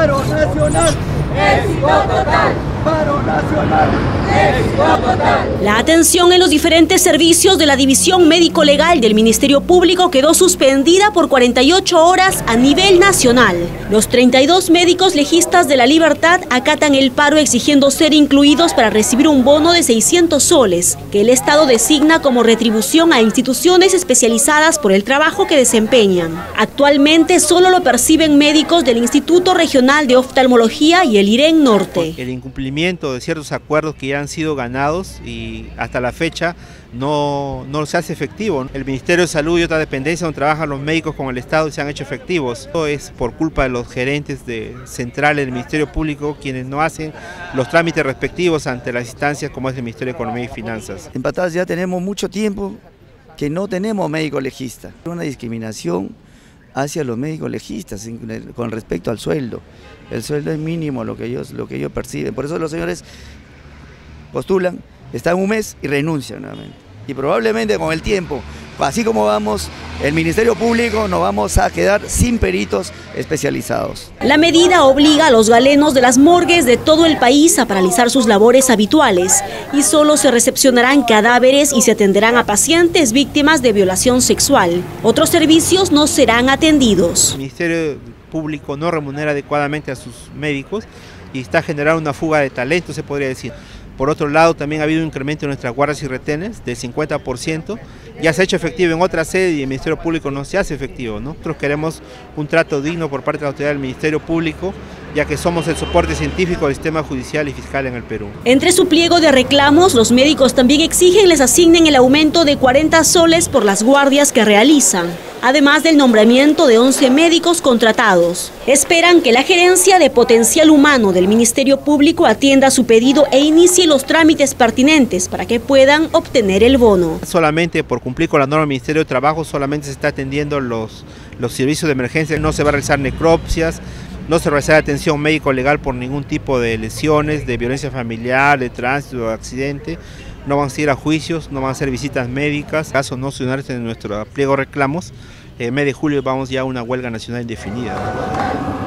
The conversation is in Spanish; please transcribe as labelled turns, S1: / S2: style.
S1: Paro nacional.
S2: Éxito total.
S1: Paro nacional.
S2: Éxito total.
S3: La atención en los diferentes servicios de la División Médico-Legal del Ministerio Público quedó suspendida por 48 horas a nivel nacional. Los 32 médicos legistas de La Libertad acatan el paro exigiendo ser incluidos para recibir un bono de 600 soles, que el Estado designa como retribución a instituciones especializadas por el trabajo que desempeñan. Actualmente solo lo perciben médicos del Instituto Regional de Oftalmología y el IREN Norte.
S4: El incumplimiento de ciertos acuerdos que ya han sido ganados y hasta la fecha no se hace efectivo. El Ministerio de Salud y otras dependencias donde trabajan los médicos con el Estado se han hecho efectivos. Esto es por culpa de los gerentes centrales del Ministerio Público, quienes no hacen los trámites respectivos ante las instancias como es el Ministerio de Economía y Finanzas.
S1: En Patas ya tenemos mucho tiempo que no tenemos médico legista. Una discriminación hacia los médicos legistas con respecto al sueldo. El sueldo es mínimo lo que ellos perciben. Por eso los señores postulan, están un mes y renuncian nuevamente. Y probablemente con el tiempo, así como vamos, el Ministerio Público nos vamos a quedar sin peritos especializados.
S3: La medida obliga a los galenos de las morgues de todo el país a paralizar sus labores habituales y solo se recepcionarán cadáveres y se atenderán a pacientes víctimas de violación sexual. Otros servicios no serán atendidos.
S4: El Ministerio Público no remunera adecuadamente a sus médicos y está generando una fuga de talento, se podría decir. Por otro lado, también ha habido un incremento en nuestras guardias y retenes del 50%. Ya se ha hecho efectivo en otras sedes y el Ministerio Público no se hace efectivo, ¿no? Nosotros queremos un trato digno por parte de la autoridad del Ministerio Público, ya que somos el soporte científico del sistema judicial y fiscal en el Perú.
S3: Entre su pliego de reclamos, los médicos también exigen les asignen el aumento de 40 soles por las guardias que realizan, además del nombramiento de 11 médicos contratados. Esperan que la Gerencia de Potencial Humano del Ministerio Público atienda su pedido e inicie los trámites pertinentes para que puedan obtener el bono.
S4: Solamente por cumplir con la norma del Ministerio de Trabajo, solamente se está atendiendo los servicios de emergencia, no se va a realizar necropsias, no se realizará atención médico-legal por ningún tipo de lesiones, de violencia familiar, de tránsito, de accidente. No van a ir a juicios, no van a hacer visitas médicas. En caso no solucionarse en nuestro pliego de reclamos, en mes de julio vamos ya a una huelga nacional indefinida.